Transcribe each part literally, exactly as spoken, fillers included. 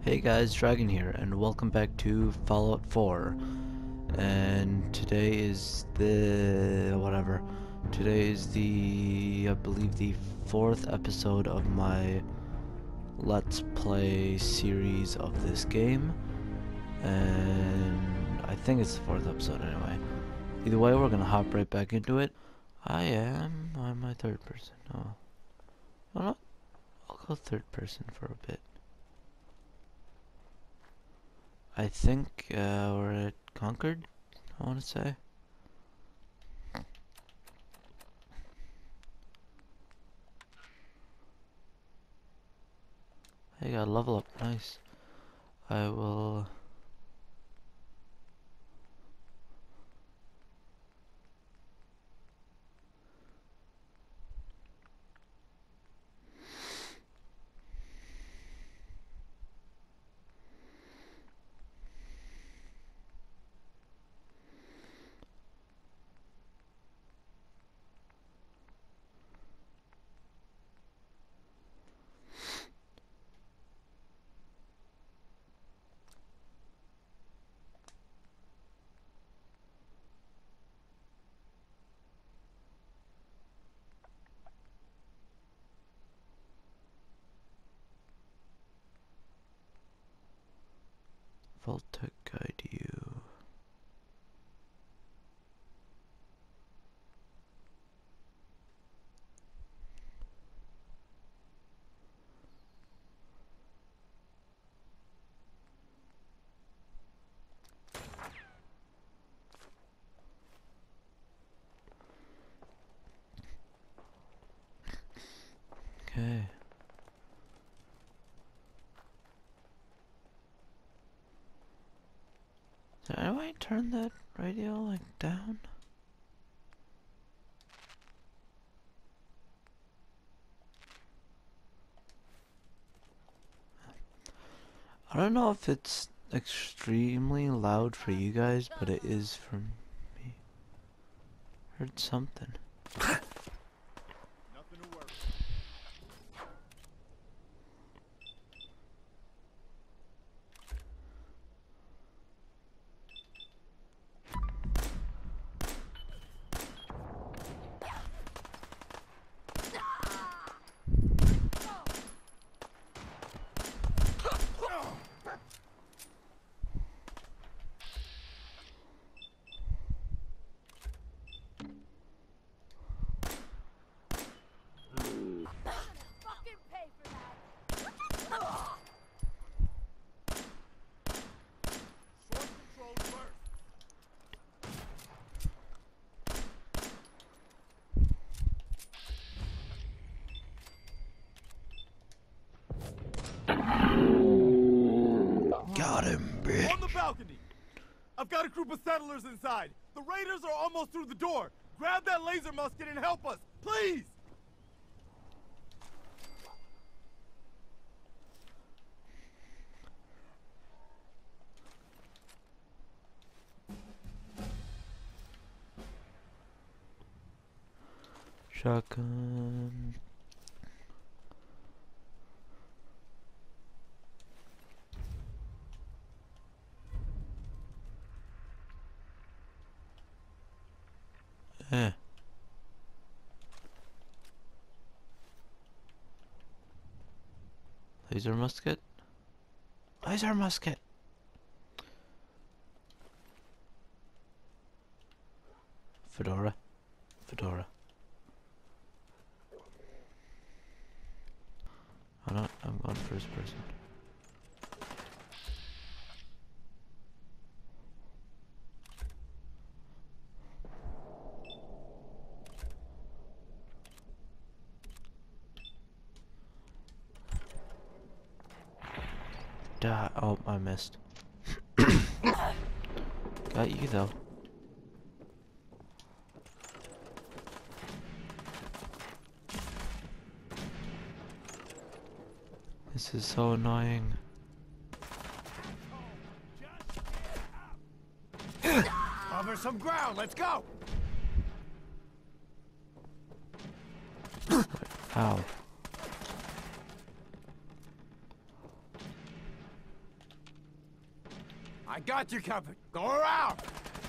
Hey guys, Dragon here, and welcome back to Fallout four. And today is the... whatever. Today is the... I believe the fourth episode of my Let's Play series of this game. And I think it's the fourth episode anyway. Either way, we're gonna hop right back into it. I am... I'm my third person. Oh. Well, not, I'll go third person for a bit. I think uh, we're at Concord, I want to say. Hey, got a level up, nice. I will... Vault-Tec guide you. Okay. Did I turn that radio like down? I don't know if it's extremely loud for you guys, but it is for me. Heard something. Got him, bitch. On the balcony! I've got a group of settlers inside. The raiders are almost through the door. Grab that laser musket and help us, please! Shotgun. Eh. Laser musket? Laser musket! Fedora. Fedora. I don't, I'm going first person. Duh. Oh, I missed. Got you though. This is so annoying. Cover some ground, let's go! Ow. I got you covered. Go around.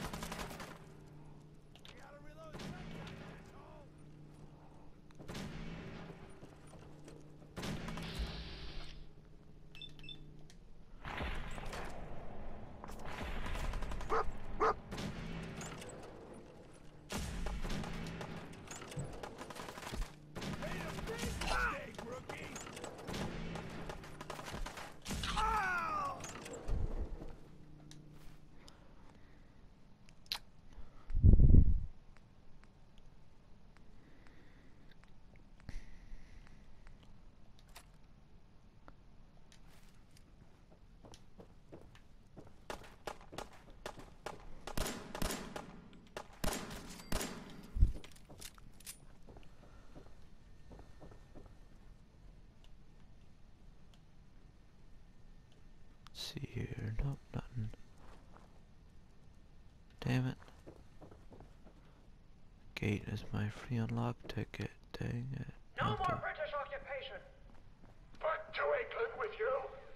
See here, nope, nothing. Damn it. Gate is my free unlock ticket. Dang it. No Not more the- British occupation. Back to England with you.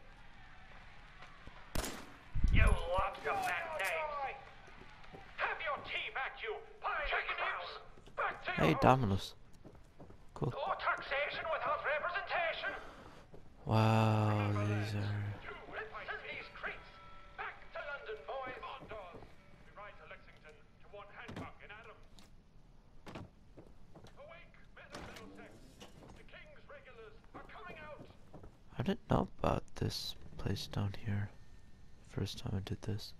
You lot of bad names. Have your tea back, you Chicken crows. Back to Hey, your Domino's. Cool. No taxation without representation. Wow, these are. To these creeps. Back to London, boys. Mondos. We ride to Lexington to one Hancock in Adams. Awake, men of Middlesex. The King's regulars are coming out. I didn't know about this place down here. First time I did this.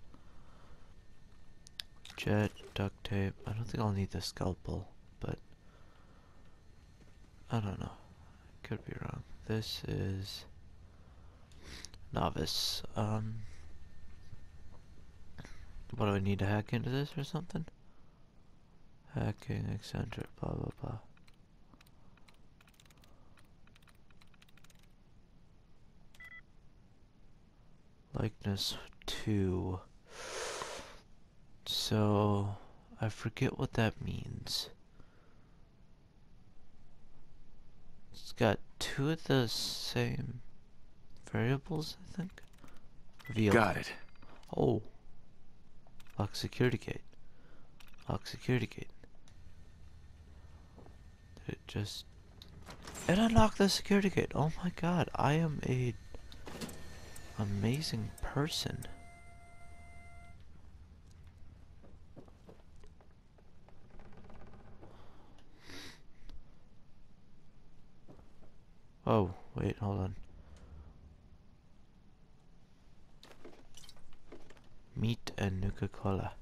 Jet, duct tape. I don't think I'll need the scalpel, but I don't know. Could be wrong. This is novice. Um, what do I need to hack into this or something? Hacking, eccentric, blah blah blah. Likeness two. So I forget what that means. It's got two of the same variables, I think. Reveal. Got it. Oh. Lock security gate. Lock security gate. Did it just... It unlocked the security gate. Oh my god, I am a amazing person. Oh, wait, hold on. Meat and Nuka-Cola.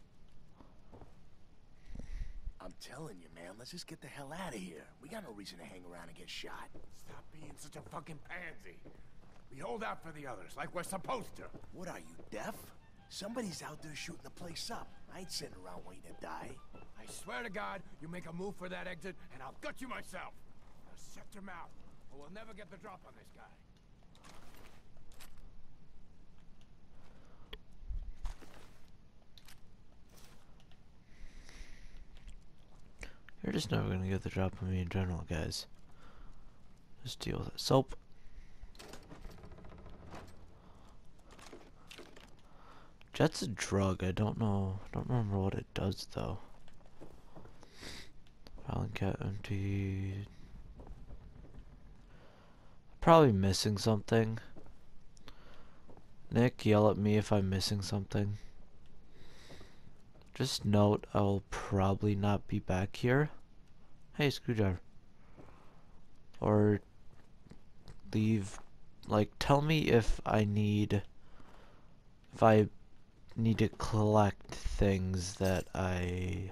I'm telling you, man, let's just get the hell out of here. We got no reason to hang around and get shot. Stop being such a fucking pansy. We hold out for the others like we're supposed to. What are you, deaf? Somebody's out there shooting the place up. I ain't sitting around waiting to die. I swear to God, you make a move for that exit, and I'll gut you myself. Now shut your mouth, or we'll never get the drop on this guy. You're just never gonna get the drop on me in general, guys. Just deal with it. Soap. Jet's a drug. I don't know. Don't remember what it does though. Filing cat empty. Probably missing something. Nick, yell at me if I'm missing something. Just note, I'll probably not be back here. Hey, screwdriver. Or leave, like, tell me if I need, if I need to collect things that I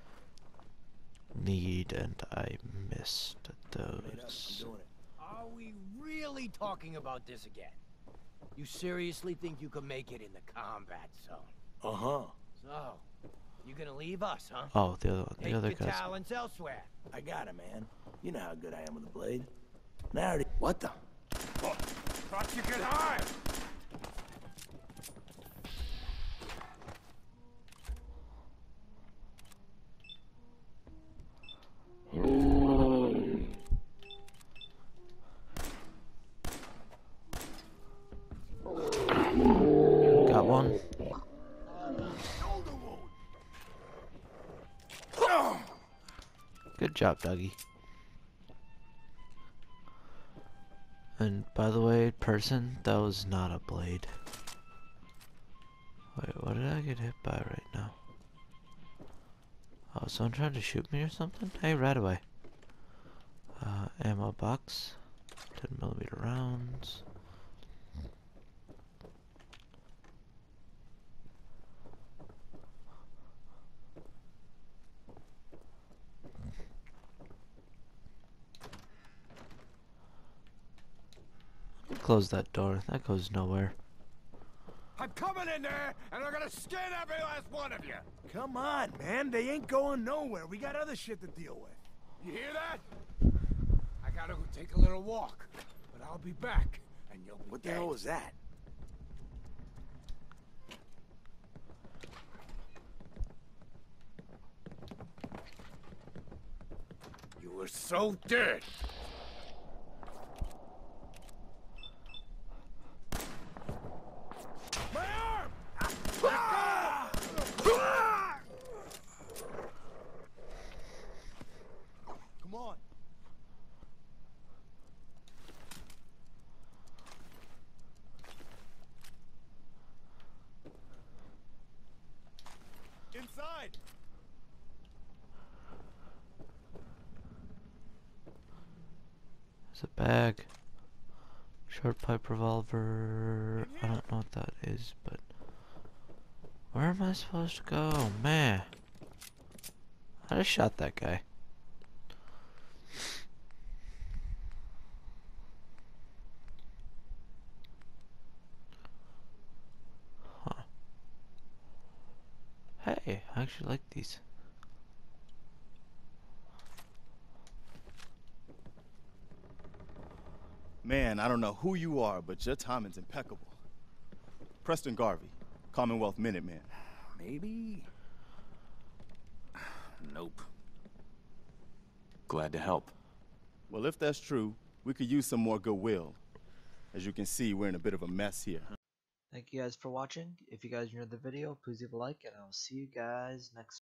need and I missed those. Are we really talking about this again? You seriously think you can make it in the combat zone? Uh-huh. So, you gonna leave us, huh? Oh, the other one, the Take other your guys. talents elsewhere. I got it, man. You know how good I am with a blade. Now I already... What the? Oh, thought you could hide. Got one. Good job, Dougie. And by the way, person, that was not a blade. Wait, what did I get hit by right now? Oh, someone trying to shoot me or something? Hey, right away. Uh, ammo box. ten millimeter rounds. Close that door. That goes nowhere. I'm coming in there, and I'm gonna skin every last one of you! Come on, man. They ain't going nowhere. We got other shit to deal with. You hear that? I gotta go take a little walk, but I'll be back, and you'll be What the dead. hell was that? You were so dead! My arm! Ah! Ah! Come on. Inside. There's a bag. Short pipe revolver. I don't know what that is, but where am I supposed to go? Man, I just shot that guy. Huh. Hey, I actually like these. Man, I don't know who you are, but your timing's impeccable. Preston Garvey, Commonwealth Minuteman. Maybe? Nope. Glad to help. Well, if that's true, we could use some more goodwill. As you can see, we're in a bit of a mess here. Thank you guys for watching. If you guys enjoyed the video, please leave a like, and I'll see you guys next